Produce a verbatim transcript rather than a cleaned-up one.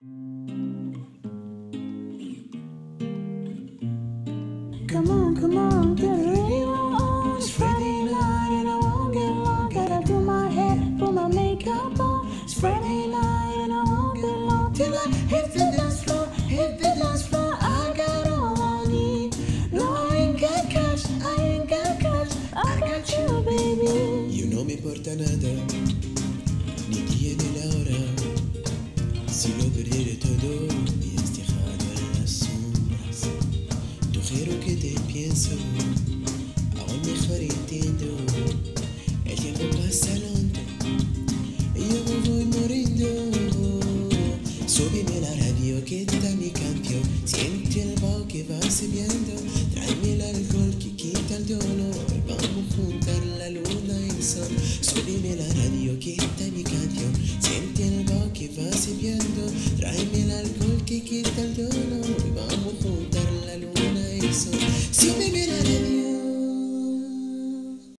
Come on, come on, turn the radio on. It's Friday night and I won't get long. Gotta do my hair, put my makeup on. It's Friday night and I won't get long till I hit the dance floor, hit the dance floor. I got all I need. No, I ain't got cash, I ain't got cash. I got you, baby. You no me importa nada, ni día ni la hora. Si lo perderé todo, y dejado en las sombras. Tu quiero que te pienso, aún mejor entiendo. El tiempo pasa lento, y yo me voy muriendo. Súbeme la radio que está mi canción. Siente el vaho que va subiendo. Tráeme el alcohol que quita el dolor. Vamos a juntar la luna y el sol. Súbeme la radio que está mi canción. Siente el vaho que va subiendo. Tráeme el alcohol que quita el dolor. Vamos a juntar la luna y el sol.